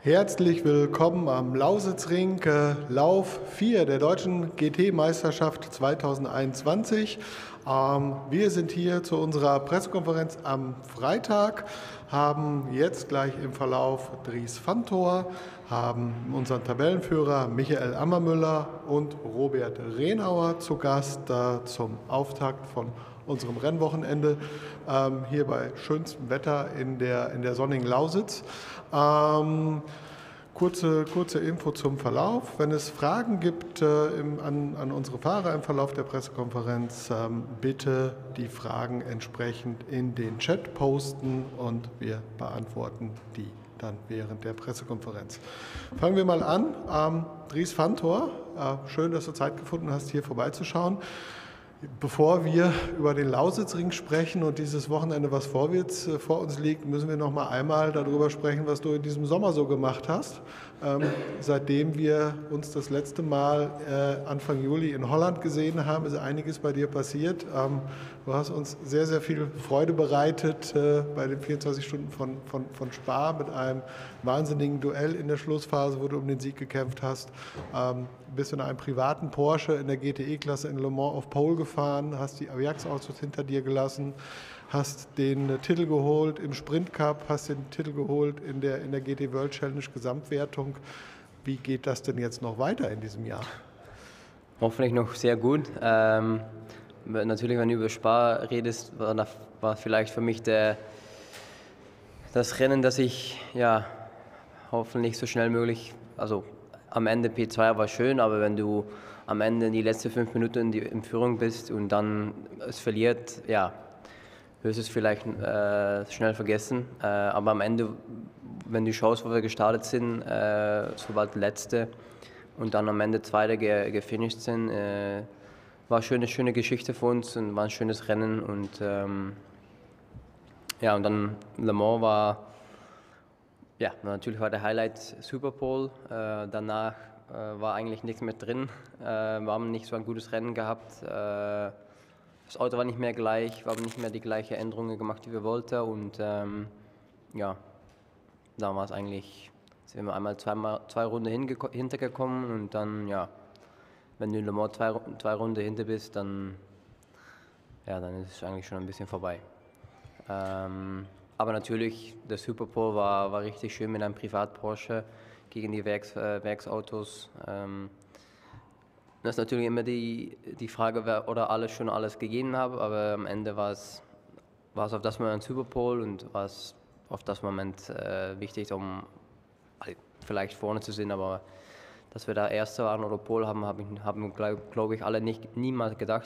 Herzlich willkommen am Lausitzring, Lauf 4 der Deutschen GT-Meisterschaft 2021. Wir sind hier zu unserer Pressekonferenz am Freitag, haben jetzt gleich im Verlauf Dries Vanthoor, haben unseren Tabellenführer Michael Ammermüller und Robert Rhenauer zu Gast zum Auftakt von unserem Rennwochenende hier bei schönstem Wetter in der sonnigen Lausitz. Kurze Info zum Verlauf. Wenn es Fragen gibt an unsere Fahrer im Verlauf der Pressekonferenz, bitte die Fragen entsprechend in den Chat posten und wir beantworten die dann während der Pressekonferenz. Fangen wir mal an. Dries Vanthoor, schön, dass du Zeit gefunden hast, hier vorbeizuschauen. Bevor wir über den Lausitzring sprechen und dieses Wochenende, was vor uns liegt, müssen wir noch mal einmal darüber sprechen, was du in diesem Sommer so gemacht hast. Seitdem wir uns das letzte Mal Anfang Juli in Holland gesehen haben, ist einiges bei dir passiert. Du hast uns sehr, sehr viel Freude bereitet bei den 24 Stunden von Spa mit einem wahnsinnigen Duell in der Schlussphase, wo du um den Sieg gekämpft hast. Bist in einem privaten Porsche in der GTE-Klasse in Le Mans auf Pole gefahren, hast die Ajax-Autos hinter dir gelassen, hast den Titel geholt im Sprint Cup, hast den Titel geholt in der GT World Challenge Gesamtwertung. Wie geht das denn jetzt noch weiter in diesem Jahr? Hoffentlich noch sehr gut. Natürlich, wenn du über Spa redest, war vielleicht für mich das Rennen, das ich hoffentlich so schnell möglich, also am Ende P2 war schön, aber wenn du am Ende in die letzten 5 Minuten in Führung bist und dann es verliert, wirst du es vielleicht schnell vergessen. Aber am Ende, wenn du schaust, wo wir gestartet sind, sobald Letzte und dann am Ende Zweite gefinisht sind, war eine schöne Geschichte für uns und war ein schönes Rennen. Und und dann Le Mans war, natürlich war der Highlight Superpole. Danach war eigentlich nichts mehr drin. Wir haben nicht so ein gutes Rennen gehabt. Das Auto war nicht mehr gleich, wir haben nicht mehr die gleichen Änderungen gemacht, die wir wollten. Und dann war es eigentlich, sind wir einmal zwei Runden hintergekommen und dann, wenn du in Le Mans zwei Runden hinter bist, dann ist es eigentlich schon ein bisschen vorbei. Aber natürlich, der Superpole war richtig schön mit einem Privat-Porsche gegen die Werksautos. Das ist natürlich immer die Frage, wer oder alles gegeben hat, aber am Ende war es auf das Moment ein Superpole und war es auf das Moment wichtig, um vielleicht vorne zu sein, aber dass wir da Erste waren oder Pole haben glaube ich, alle niemals gedacht.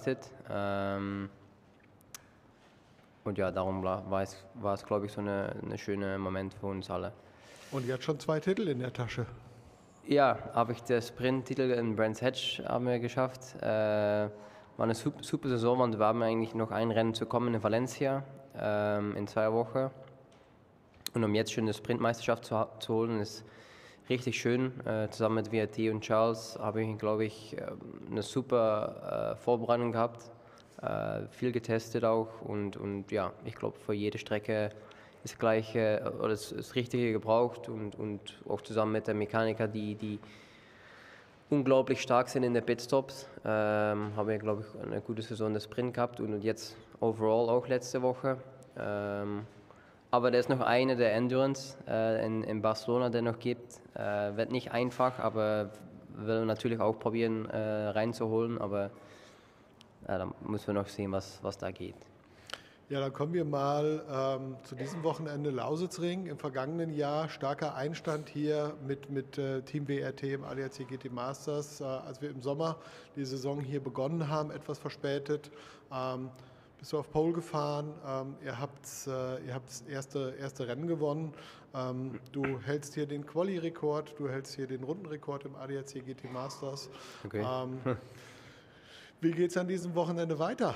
Und darum war es, glaube ich, so eine schöne Moment für uns alle. Und jetzt schon 2 Titel in der Tasche. Ja, habe ich den Sprint-Titel in Brands Hatch haben wir geschafft. War eine super Saison und wir haben eigentlich noch ein Rennen zu kommen in Valencia in 2 Wochen. Und um jetzt schon eine Sprintmeisterschaft zu holen, ist richtig schön. Zusammen mit VAT und Charles habe ich, glaube ich, eine super Vorbereitung gehabt. Viel getestet auch und ich glaube, für jede Strecke das Gleiche oder das Richtige gebraucht und auch zusammen mit den Mechanikern, die unglaublich stark sind in den Pitstops, haben wir, glaube ich, eine gute Saison der Sprint gehabt und jetzt overall auch letzte Woche. Aber da ist noch eine der Endurance in Barcelona, der noch gibt. Wird nicht einfach, aber will natürlich auch probieren reinzuholen, aber da müssen wir noch sehen, was da geht. Ja, dann kommen wir mal zu diesem Wochenende Lausitzring. Im vergangenen Jahr starker Einstand hier mit Team WRT im ADAC GT Masters, als wir im Sommer die Saison hier begonnen haben, etwas verspätet. Bist du auf Pole gefahren, ihr habt das erste Rennen gewonnen. Du hältst hier den Quali-Rekord, du hältst hier den Rundenrekord im ADAC GT Masters. Okay. Wie geht es an diesem Wochenende weiter?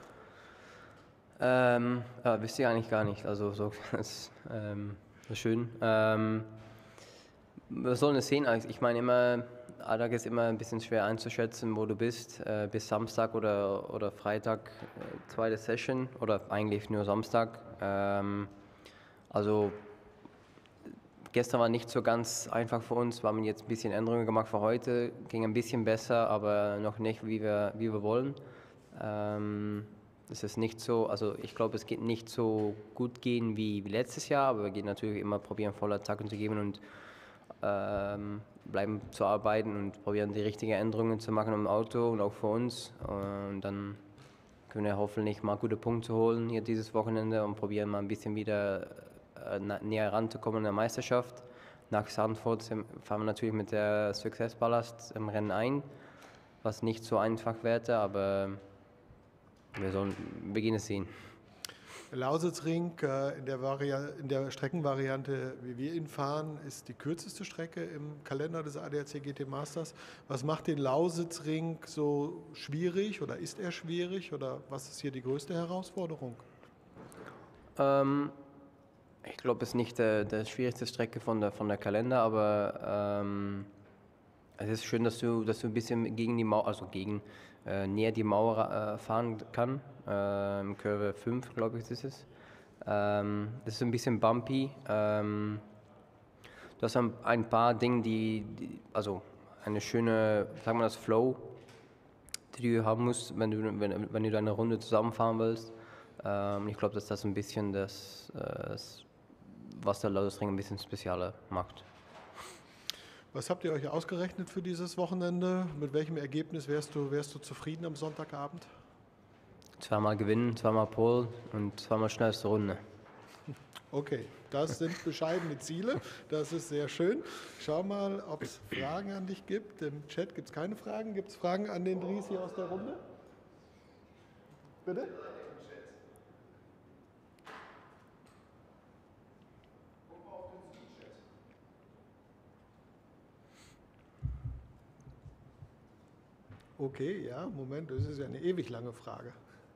Wisst ihr eigentlich gar nicht. Also das ist schön. Wir sollen es sehen. Ich meine immer, Alltag ist immer ein bisschen schwer einzuschätzen, wo du bist. Bis Samstag oder Freitag zweite Session oder eigentlich nur Samstag. Also Gestern war nicht so ganz einfach für uns, wir haben jetzt ein bisschen Änderungen gemacht für heute, ging ein bisschen besser, aber noch nicht, wie wir wollen. Es ist nicht so, also ich glaube, es geht nicht so gut gehen wie letztes Jahr, aber wir gehen natürlich immer probieren, volle Attacken zu geben und bleiben zu arbeiten und probieren die richtigen Änderungen zu machen im Auto und auch für uns. Und dann können wir hoffentlich mal gute Punkte zu holen hier dieses Wochenende und probieren mal ein bisschen wieder näher ranzukommen in der Meisterschaft. Nach Zandvoort fahren wir natürlich mit der Success Ballast im Rennen ein, was nicht so einfach wäre, aber wir beginnen es sehen. Der Lausitzring in der Streckenvariante, wie wir ihn fahren, ist die kürzeste Strecke im Kalender des ADAC GT Masters. Was macht den Lausitzring so schwierig oder ist er schwierig oder was ist hier die größte Herausforderung? Ich glaube, es ist nicht die schwierigste Strecke von der Kalender, aber es ist schön, dass du ein bisschen gegen die Mauer, also näher die Mauer fahren kann. Im Kurve 5, glaube ich, ist es. Das ist ein bisschen bumpy. Du hast ein paar Dinge, also eine schöne, sagen wir das, Flow, die du haben musst, wenn du eine Runde zusammenfahren willst. Ich glaube, dass das ein bisschen was der Lausitzring ein bisschen spezieller macht. Was habt ihr euch ausgerechnet für dieses Wochenende? Mit welchem Ergebnis wärst du zufrieden am Sonntagabend? Zweimal gewinnen, zweimal Pole und zweimal schnellste Runde. Okay, das sind bescheidene Ziele. Das ist sehr schön. Schau mal, ob es Fragen an dich gibt. Im Chat gibt es keine Fragen. Gibt es Fragen an den Dries hier aus der Runde? Bitte? Okay, ja, Moment, das ist ja eine ewig lange Frage.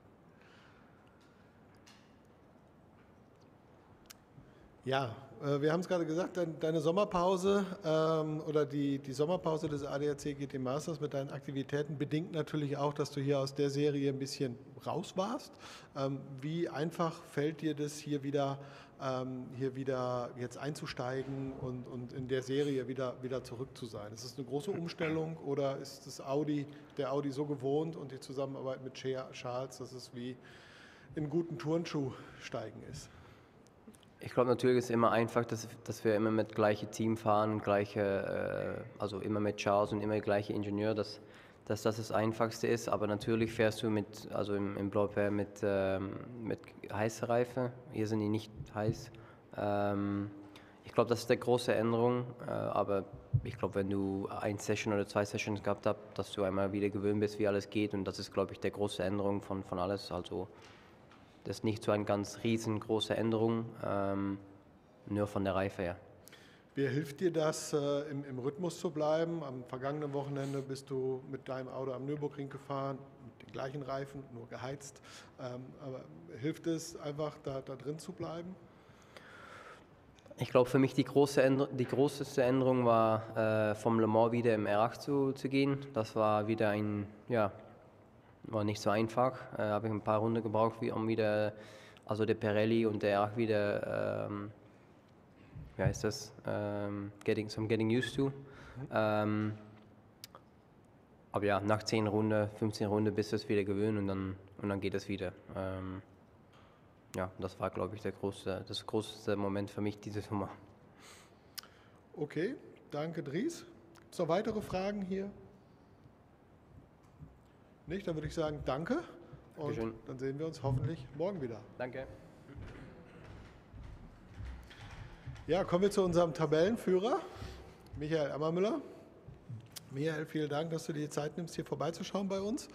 Ja, wir haben es gerade gesagt, deine Sommerpause oder die Sommerpause des ADAC GT Masters mit deinen Aktivitäten bedingt natürlich auch, dass du hier aus der Serie ein bisschen raus warst. Wie einfach fällt dir das hier wieder jetzt einzusteigen und in der Serie wieder zurück zu sein? Ist es eine große Umstellung oder ist der Audi so gewohnt und die Zusammenarbeit mit Charles, dass es wie in einen guten Turnschuh steigen ist? Ich glaube, natürlich ist es immer einfach, dass wir immer mit gleiche Team fahren, also immer mit Charles und immer der gleiche Ingenieur, dass das Einfachste ist. Aber natürlich fährst du im Blaubeer mit heißer Reife. Hier sind die nicht heiß. Ich glaube, das ist eine große Änderung. Aber ich glaube, wenn du eine Session oder 2 Sessions gehabt hast, dass du einmal wieder gewöhnt bist, wie alles geht. Und das ist, glaube ich, die große Änderung von alles. Also das ist nicht so eine ganz riesengroße Änderung, nur von der Reife her. Wie hilft dir das, im Rhythmus zu bleiben? Am vergangenen Wochenende bist du mit deinem Auto am Nürburgring gefahren, mit den gleichen Reifen, nur geheizt. Aber hilft es einfach, da drin zu bleiben? Ich glaube, für mich die größte Änderung war, vom Le Mans wieder im R8 zu gehen. Das war wieder war nicht so einfach. Habe ich ein paar Runden gebraucht, um wieder, also der Pirelli und der R8 wieder, wie heißt das, getting used to. Aber ja, nach 10 Runden, 15 Runden bist du es wieder gewöhnt und dann geht es wieder. Ja, das war, glaube ich, das größte Moment für mich dieses Sommer. Okay, danke Dries. Gibt es noch weitere Fragen hier? Nicht? Dann würde ich sagen, danke. Und Dankeschön. Dann sehen wir uns hoffentlich morgen wieder. Danke. Ja, kommen wir zu unserem Tabellenführer, Michael Ammermüller. Michael, vielen Dank, dass du dir die Zeit nimmst, hier vorbeizuschauen bei uns.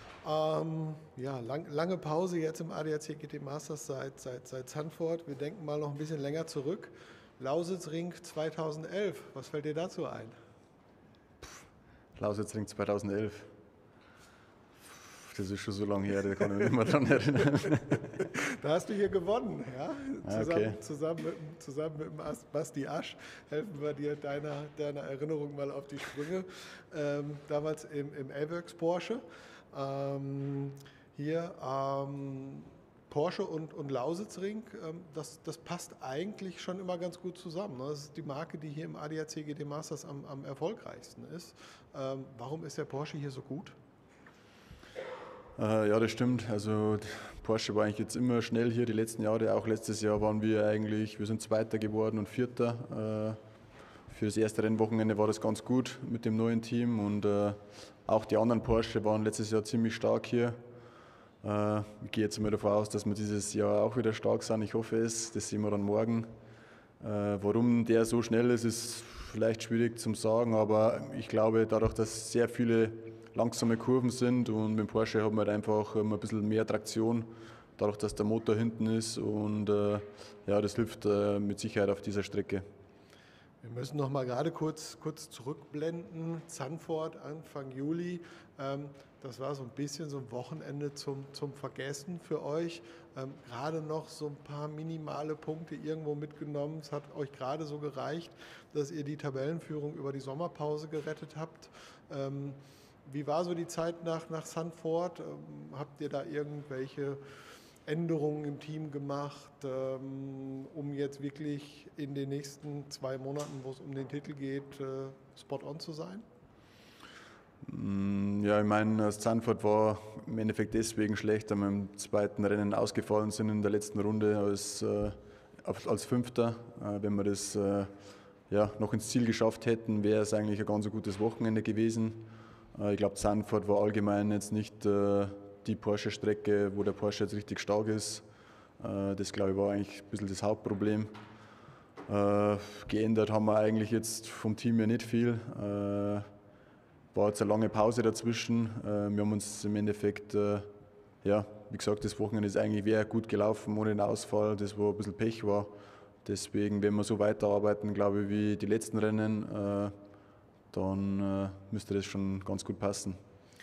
Lange Pause jetzt im ADAC GT Masters seit Zandvoort. Wir denken mal noch ein bisschen länger zurück. Lausitzring 2011, was fällt dir dazu ein? Lausitzring 2011. Das ist schon so lange her, da kann ich mich nicht mehr dran erinnern. Da hast du hier gewonnen, ja? Okay. Zusammen mit dem Basti Asch helfen wir dir deiner Erinnerung mal auf die Sprünge. Damals im A-Works Porsche. Porsche und Lausitzring, das passt eigentlich schon immer ganz gut zusammen. Ne? Das ist die Marke, die hier im ADAC GT Masters am erfolgreichsten ist. Warum ist der Porsche hier so gut? Ja, das stimmt. Also Porsche war eigentlich jetzt immer schnell hier die letzten Jahre. Auch letztes Jahr waren wir sind Zweiter geworden und Vierter. Für das erste Rennwochenende war das ganz gut mit dem neuen Team und auch die anderen Porsche waren letztes Jahr ziemlich stark hier. Ich gehe jetzt mal davon aus, dass wir dieses Jahr auch wieder stark sind. Ich hoffe es, das sehen wir dann morgen. Warum der so schnell ist, ist vielleicht schwierig zu sagen, aber ich glaube, dadurch, dass sehr viele langsame Kurven sind und mit dem Porsche hat man halt einfach ein bisschen mehr Traktion, dadurch, dass der Motor hinten ist und ja, das hilft mit Sicherheit auf dieser Strecke. Wir müssen noch mal gerade kurz zurückblenden. Zandvoort Anfang Juli, das war so ein bisschen so ein Wochenende zum Vergessen für euch. Gerade noch so ein paar minimale Punkte irgendwo mitgenommen. Es hat euch gerade so gereicht, dass ihr die Tabellenführung über die Sommerpause gerettet habt. Wie war so die Zeit nach Zandvoort? Habt ihr da irgendwelche Änderungen im Team gemacht, um jetzt wirklich in den nächsten 2 Monaten, wo es um den Titel geht, spot on zu sein? Ja, ich meine, Zandvoort war im Endeffekt deswegen schlecht, weil wir im zweiten Rennen ausgefallen sind in der letzten Runde als Fünfter. Wenn wir das ja, noch ins Ziel geschafft hätten, wäre es eigentlich ein ganz gutes Wochenende gewesen. Ich glaube, Zandvoort war allgemein jetzt nicht die Porsche-Strecke, wo der Porsche jetzt richtig stark ist. Das, glaube ich, war eigentlich ein bisschen das Hauptproblem. Geändert haben wir eigentlich jetzt vom Team her nicht viel. War jetzt eine lange Pause dazwischen. Wir haben uns im Endeffekt, ja, wie gesagt, das Wochenende ist eigentlich wäre gut gelaufen ohne den Ausfall, das wo ein bisschen Pech war. Deswegen, wenn wir so weiterarbeiten, glaube ich, wie die letzten Rennen, dann müsste das schon ganz gut passen.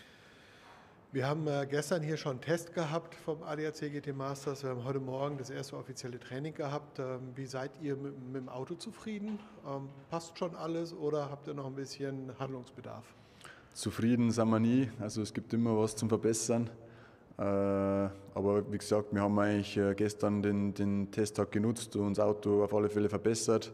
Wir haben gestern hier schon einen Test gehabt vom ADAC GT Masters. Wir haben heute Morgen das erste offizielle Training gehabt. Wie seid ihr mit dem Auto zufrieden? Passt schon alles oder habt ihr noch ein bisschen Handlungsbedarf? Zufrieden sind wir nie. Also es gibt immer was zum Verbessern. Aber wie gesagt, wir haben eigentlich gestern den Testtag genutzt und das Auto auf alle Fälle verbessert.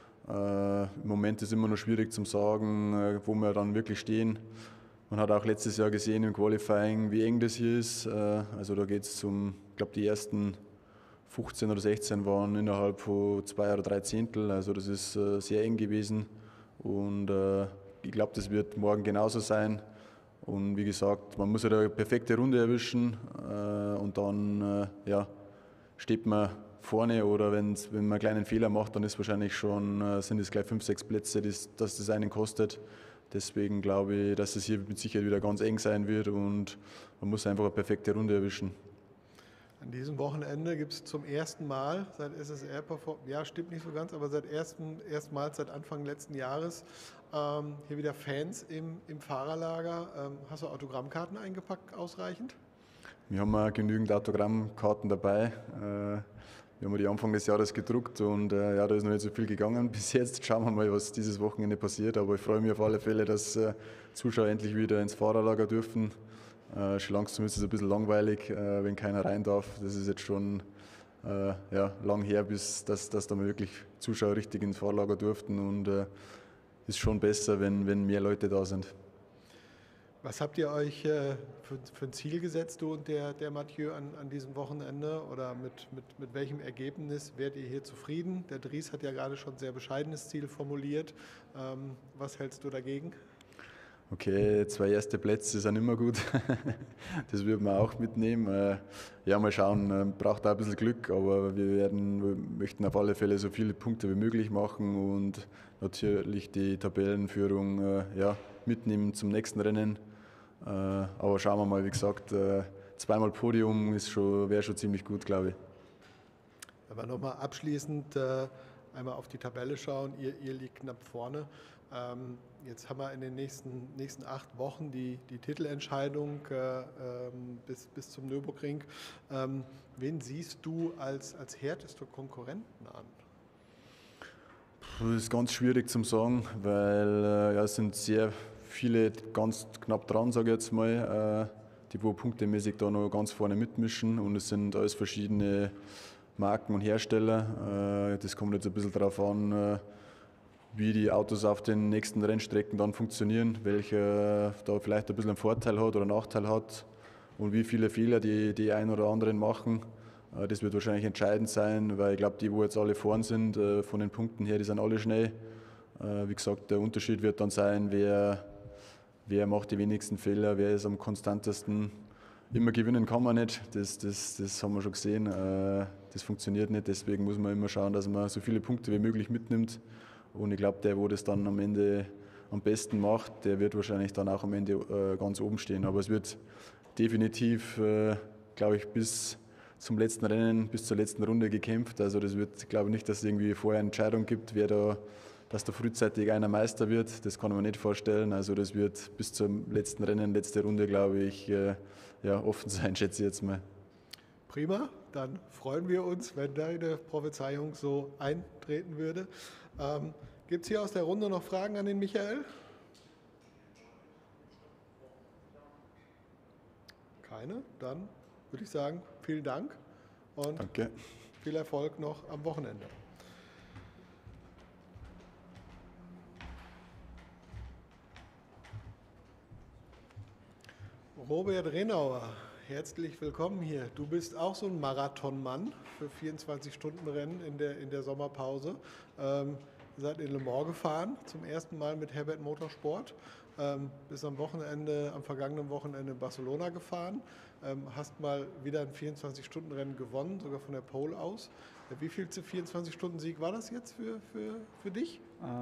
Im Moment ist es immer noch schwierig zu sagen, wo wir dann wirklich stehen. Man hat auch letztes Jahr gesehen im Qualifying, wie eng das hier ist. Also da geht es ich glaube die ersten 15 oder 16 waren innerhalb von 2 oder 3 Zehntel. Also das ist sehr eng gewesen und ich glaube, das wird morgen genauso sein. Und wie gesagt, man muss halt eine perfekte Runde erwischen und dann ja, steht man vorne oder wenn man einen kleinen Fehler macht, dann ist wahrscheinlich schon, sind es gleich 5, 6 Plätze, dass das einen kostet. Deswegen glaube ich, dass es hier mit Sicherheit wieder ganz eng sein wird und man muss einfach eine perfekte Runde erwischen. An diesem Wochenende gibt es zum ersten Mal seit SSR ja stimmt nicht so ganz, aber erstmals seit Anfang letzten Jahres hier wieder Fans im Fahrerlager. Hast du Autogrammkarten eingepackt ausreichend? Wir haben genügend Autogrammkarten dabei. Wir haben die Anfang des Jahres gedruckt und ja, da ist noch nicht so viel gegangen bis jetzt. Schauen wir mal, was dieses Wochenende passiert. Aber ich freue mich auf alle Fälle, dass Zuschauer endlich wieder ins Fahrerlager dürfen. Schon langsam ist es ein bisschen langweilig, wenn keiner rein darf. Das ist jetzt schon ja, lang her, bis dass da mal wirklich Zuschauer richtig ins Fahrerlager durften. Und ist schon besser, wenn mehr Leute da sind. Was habt ihr euch für ein Ziel gesetzt, du und der Mathieu an diesem Wochenende? Oder mit welchem Ergebnis werdet ihr hier zufrieden? Der Dries hat ja gerade schon ein sehr bescheidenes Ziel formuliert. Was hältst du dagegen? Okay, 2 erste Plätze sind immer gut. Das würden wir auch mitnehmen. Ja, mal schauen, braucht auch ein bisschen Glück, aber wir möchten auf alle Fälle so viele Punkte wie möglich machen und natürlich die Tabellenführung ja, mitnehmen zum nächsten Rennen. Aber schauen wir mal, wie gesagt, 2-mal Podium wäre schon ziemlich gut, glaube ich. Wenn wir nochmal abschließend einmal auf die Tabelle schauen, ihr liegt knapp vorne. Jetzt haben wir in den nächsten 8 Wochen die Titelentscheidung bis zum Nürburgring. Wen siehst du als härteste Konkurrenten an? Das ist ganz schwierig zu sagen, weil ja, es sind sehr viele ganz knapp dran, sage ich jetzt mal. die wo punktemäßig da noch ganz vorne mitmischen und es sind alles verschiedene Marken und Hersteller. Das kommt jetzt ein bisschen darauf an, wie die Autos auf den nächsten Rennstrecken dann funktionieren, welcher da vielleicht ein bisschen einen Vorteil hat oder einen Nachteil hat und wie viele Fehler die einen oder anderen machen. Das wird wahrscheinlich entscheidend sein, weil ich glaube, die, wo jetzt alle vorn sind, von den Punkten her, die sind alle schnell. Wie gesagt, der Unterschied wird dann sein, wer macht die wenigsten Fehler, wer ist am konstantesten. Immer gewinnen kann man nicht, das haben wir schon gesehen. Das funktioniert nicht, deswegen muss man immer schauen, dass man so viele Punkte wie möglich mitnimmt. Und ich glaube, der, wo das dann am Ende am besten macht, der wird wahrscheinlich dann auch am Ende ganz oben stehen. Aber es wird definitiv, glaube ich, bis zum letzten Rennen, bis zur letzten Runde gekämpft. Also das wird, glaube ich nicht, dass es irgendwie vorher eine Entscheidung gibt, dass da frühzeitig einer Meister wird. Das kann man nicht vorstellen. Also das wird bis zum letzten Rennen, letzte Runde, glaube ich, offen sein, schätze ich jetzt mal. Prima, dann freuen wir uns, wenn deine Prophezeiung so eintreten würde. Gibt es hier aus der Runde noch Fragen an den Michael? Keine? Dann würde ich sagen, vielen Dank und Danke. viel Erfolg noch am Wochenende. Robert Renauer, herzlich willkommen hier. Du bist auch so ein Marathonmann für 24-Stunden-Rennen in der Sommerpause. Ihr seid in Le Mans gefahren, zum ersten Mal mit Herbert Motorsport. Bist am vergangenen Wochenende in Barcelona gefahren. Hast mal wieder ein 24-Stunden-Rennen gewonnen, sogar von der Pole aus. Wie viel 24-Stunden-Sieg war das jetzt für dich?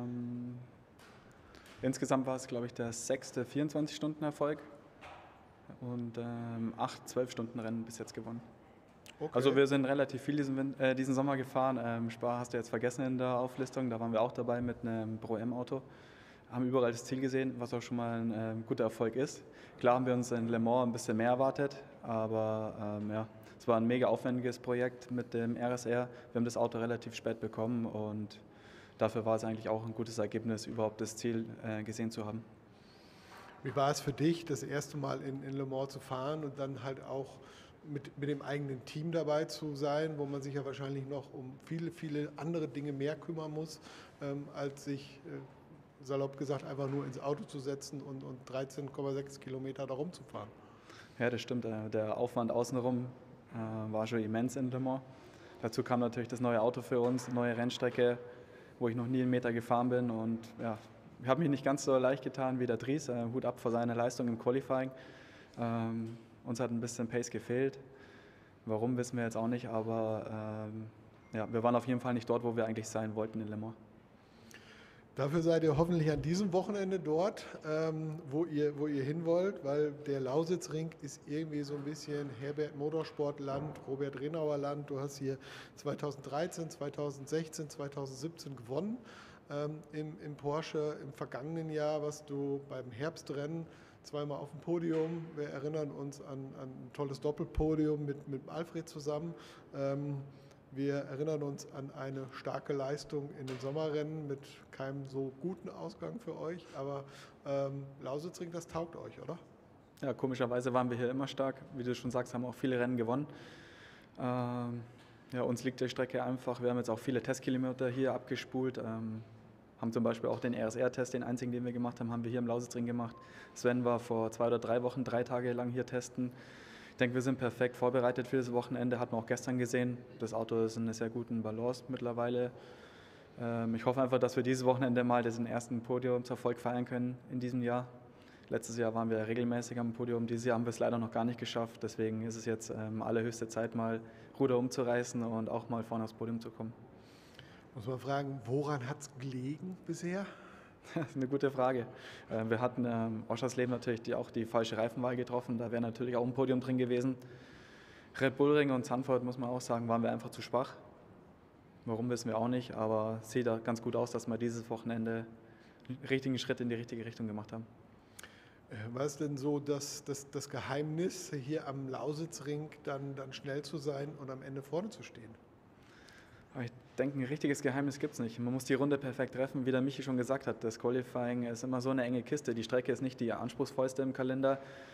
Insgesamt war es, glaube ich, der 6. 24-Stunden-Erfolg und 8 12-Stunden-Rennen bis jetzt gewonnen. Okay. Also wir sind relativ viel diesen Sommer gefahren. Spa hast du jetzt vergessen in der Auflistung, da waren wir auch dabei mit einem Pro-M-Auto. Haben überall das Ziel gesehen, was auch schon mal ein guter Erfolg ist. Klar haben wir uns in Le Mans ein bisschen mehr erwartet, aber es war ein mega aufwendiges Projekt mit dem RSR. Wir haben das Auto relativ spät bekommen und dafür war es eigentlich auch ein gutes Ergebnis, überhaupt das Ziel gesehen zu haben. Wie war es für dich, das erste Mal in Le Mans zu fahren und dann halt auch mit dem eigenen Team dabei zu sein, wo man sich ja wahrscheinlich noch um viele, viele andere Dinge mehr kümmern muss, als sich salopp gesagt einfach nur ins Auto zu setzen und 13,6 Kilometer da rumzufahren? Ja, das stimmt. Der Aufwand außenrum war schon immens in Le Mans. Dazu kam natürlich das neue Auto für uns, neue Rennstrecke, wo ich noch nie einen Meter gefahren bin und ja, ich habe mich nicht ganz so leicht getan wie der Dries. Hut ab vor seiner Leistung im Qualifying. Uns hat ein bisschen Pace gefehlt. Warum, wissen wir jetzt auch nicht, aber wir waren auf jeden Fall nicht dort, wo wir eigentlich sein wollten in Le Mans. Dafür seid ihr hoffentlich an diesem Wochenende dort, wo ihr hin wollt, weil der Lausitzring ist irgendwie so ein bisschen Herbert Motorsportland, Robert Renauer Land. Du hast hier 2013, 2016, 2017 gewonnen im Porsche. Im vergangenen Jahr warst du beim Herbstrennen zweimal auf dem Podium. Wir erinnern uns an ein tolles Doppelpodium mit Alfred zusammen. Wir erinnern uns an eine starke Leistung in den Sommerrennen mit keinem so guten Ausgang für euch, aber Lausitzring, das taugt euch, oder? Ja, komischerweise waren wir hier immer stark. Wie du schon sagst, haben auch viele Rennen gewonnen. Uns liegt die Strecke einfach. Wir haben jetzt auch viele Testkilometer hier abgespult. Haben zum Beispiel auch den RSR-Test, den einzigen, den wir gemacht haben, haben wir hier im Lausitzring gemacht. Sven war vor 2 oder 3 Wochen 3 Tage lang hier testen. Ich denke, wir sind perfekt vorbereitet für das Wochenende, hat man auch gestern gesehen. Das Auto ist in einer sehr guten Balance mittlerweile. Ich hoffe einfach, dass wir dieses Wochenende mal diesen ersten Podiumserfolg feiern können in diesem Jahr. Letztes Jahr waren wir regelmäßig am Podium, dieses Jahr haben wir es leider noch gar nicht geschafft. Deswegen ist es jetzt allerhöchste Zeit, mal Ruder umzureißen und auch mal vorne aufs Podium zu kommen. Muss man fragen, woran hat es gelegen bisher? Das ist eine gute Frage. Wir hatten Oschersleben natürlich auch die falsche Reifenwahl getroffen. Da wäre natürlich auch ein Podium drin gewesen. Red Bull Ring und Zandvoort, muss man auch sagen, waren wir einfach zu schwach. Warum, wissen wir auch nicht, aber es sieht da ganz gut aus, dass wir dieses Wochenende einen richtigen Schritt in die richtige Richtung gemacht haben. War es denn so, dass das Geheimnis, hier am Lausitzring dann schnell zu sein und am Ende vorne zu stehen? Aber ich denke, ein richtiges Geheimnis gibt es nicht. Man muss die Runde perfekt treffen, wie der Michi schon gesagt hat. Das Qualifying ist immer so eine enge Kiste. Die Strecke ist nicht die anspruchsvollste im Kalender.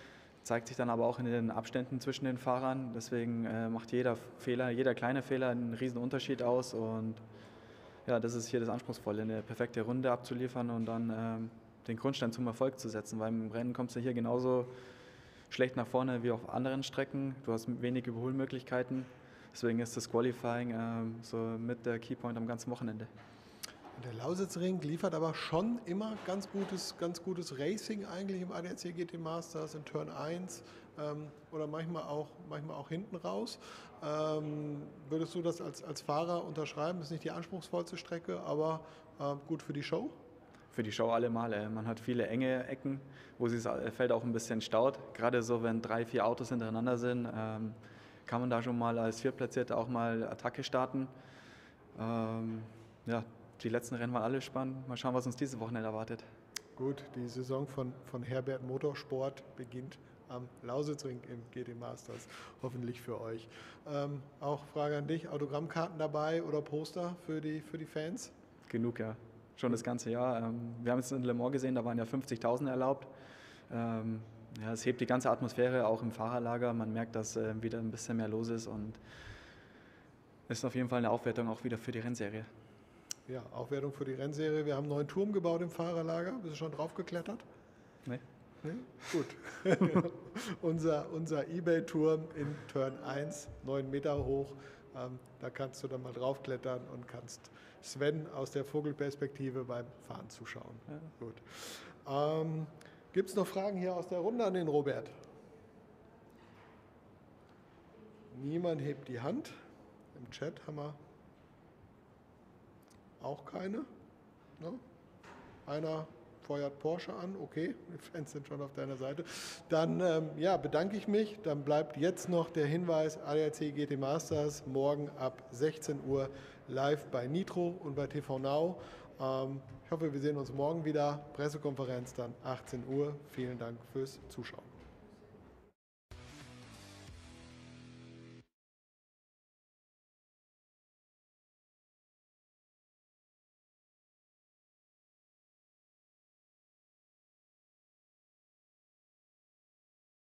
zeigt sich dann aber auch in den Abständen zwischen den Fahrern. Deswegen macht jeder Fehler, jeder kleine Fehler einen riesen Unterschied aus. Und ja, das ist hier das Anspruchsvolle, eine perfekte Runde abzuliefern und dann den Grundstein zum Erfolg zu setzen. Weil im Rennen kommst du hier genauso schlecht nach vorne wie auf anderen Strecken. Du hast wenig Überholmöglichkeiten. Deswegen ist das Qualifying so mit der Keypoint am ganzen Wochenende. Der Lausitzring liefert aber schon immer ganz gutes Racing eigentlich im ADAC GT Masters in Turn 1 oder manchmal auch hinten raus. Würdest du das als Fahrer unterschreiben? Das ist nicht die anspruchsvollste Strecke, aber gut für die Show? Für die Show allemal. Man hat viele enge Ecken, wo sich das Feld auch ein bisschen staut. Gerade so, wenn 3, 4 Autos hintereinander sind, kann man da schon mal als Viertplatzierter auch mal Attacke starten. Ja, die letzten Rennen waren alle spannend. Mal schauen, was uns diese Wochenende erwartet. Gut, die Saison von Herbert Motorsport beginnt am Lausitzring im GT Masters, hoffentlich für euch. Auch Frage an dich, Autogrammkarten dabei oder Poster für die Fans? Genug, ja. Schon das ganze Jahr. Wir haben es in Le Mans gesehen, da waren ja 50.000 erlaubt. Ja, es hebt die ganze Atmosphäre auch im Fahrerlager. Man merkt, dass wieder ein bisschen mehr los ist und ist auf jeden Fall eine Aufwertung auch wieder für die Rennserie. Ja, Aufwertung für die Rennserie. Wir haben einen neuen Turm gebaut im Fahrerlager. Bist du schon drauf geklettert? Nee. Nee? Gut. unser eBay-Turm in Turn 1, 9 Meter hoch. Da kannst du dann mal draufklettern und kannst Sven aus der Vogelperspektive beim Fahren zuschauen. Ja. Gut. Gibt es noch Fragen hier aus der Runde an den Robert? Niemand hebt die Hand. Im Chat haben wir auch keine. Ne? Einer feuert Porsche an, okay, die Fans sind schon auf deiner Seite. Dann bedanke ich mich. Dann bleibt jetzt noch der Hinweis, ADAC GT Masters, morgen ab 16 Uhr live bei Nitro und bei TV Now. Ich hoffe, wir sehen uns morgen wieder. Pressekonferenz dann 18 Uhr. Vielen Dank fürs Zuschauen.